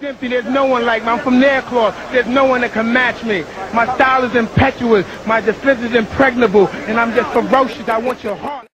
Dempsey, there's no one like me. I'm from Nairclaw. There's no one that can match me. My style is impetuous. My defense is impregnable. And I'm just ferocious. I want your heart.